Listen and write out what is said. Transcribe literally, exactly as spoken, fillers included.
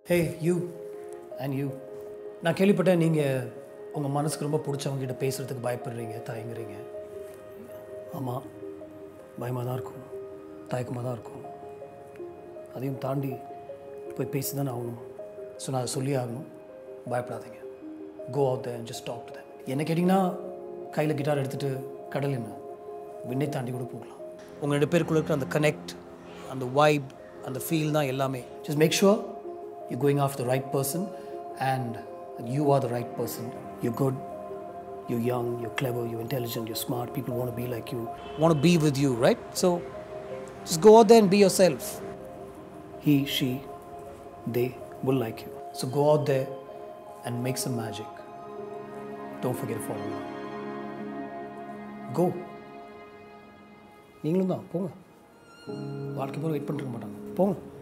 Hey, you and you. நான் கேள்விப்பட்டேன் நீங்கள் உங்கள் மனசுக்கு ரொம்ப பிடிச்சவங்ககிட்ட பேசுகிறதுக்கு பயப்படுறீங்க, தயங்குறீங்க. ஆமாம், பயமாக தான் இருக்கும், தயக்கமாக தான் இருக்கும். அதையும் தாண்டி போய் பேசி தானே ஆகணும். ஸோ நான் அதை சொல்லி ஆகணும். பயப்படாதீங்க. Go out there and just talk to them. என்ன கேட்டிங்கன்னா, கையில் கிட்டார் எடுத்துகிட்டு கடல் என்ன விண்ணை தாண்டி கூட போகலாம். உங்கள் ரெண்டு பேருக்குள்ள இருக்கிற அந்த கனெக்ட், அந்த வைப், அந்த ஃபீல் தான் எல்லாமே. Just make sure you're going after the right person and you are the right person. You're good, you're young, you're clever, you're intelligent, you're smart. People want to be like you, want to be with you, right? So just go out there and be yourself. He, she, they will like you. So go out there and make some magic. Don't forget to follow me. Go. நீங்களும் தான் போங்க. வாழ்க்கை போல wait பண்ணிருக்க மாட்டாங்க. போங்க.